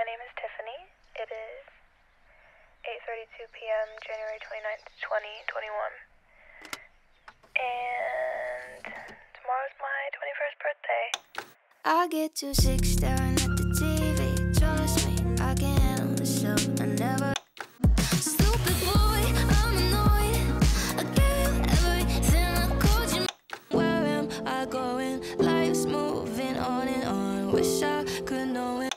name is Tiffany. It is 8:32 p.m. January 29th, 2021. And tomorrow's my 21st birthday. I get too sick staring at the TV. Trust me, I can handle myself. I never. Stupid boy, I'm annoyed. I gave everything I could. You. Where am I going? Life's moving on and on. Wish I could know it.